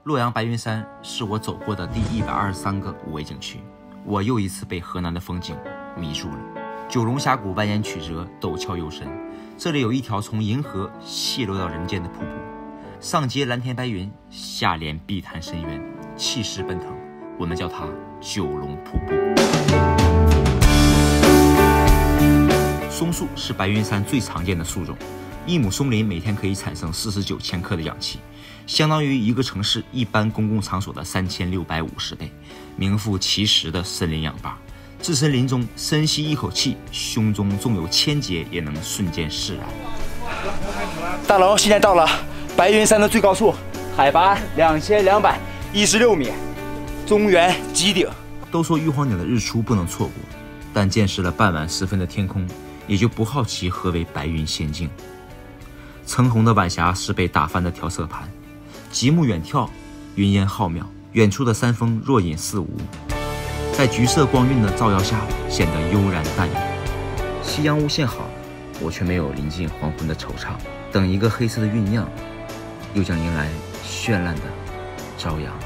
洛阳白云山是我走过的第123个五维景区，我又一次被河南的风景迷住了。九龙峡谷蜿蜒曲折，陡峭又深，这里有一条从银河泄落到人间的瀑布，上接蓝天白云，下连碧潭深渊，气势奔腾，我们叫它九龙瀑布。松树是白云山最常见的树种，一亩松林每天可以产生49千克的氧气，相当于一个城市一般公共场所的3650倍，名副其实的森林氧吧。置身林中，深吸一口气，胸中纵有千结也能瞬间释然。 大佬，现在到了白云山的最高处，海拔2216米，中原极顶。 都说玉皇顶的日出不能错过，但见识了傍晚时分的天空，也就不好奇何为白云仙境。橙红的晚霞是被打翻的调色盘，极目远眺，云烟浩渺，远处的山峰若隐似无，在橘色光晕的照耀下显得悠然淡然。夕阳无限好，我却没有临近黄昏的惆怅，等一个黑色的酝酿，又将迎来绚烂的朝阳。